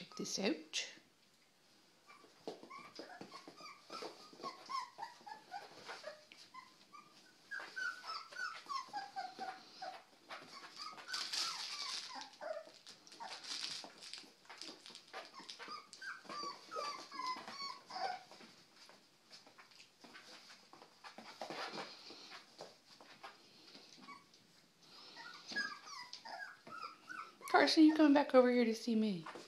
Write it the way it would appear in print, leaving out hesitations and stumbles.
check this out. Carson, you coming back over here to see me?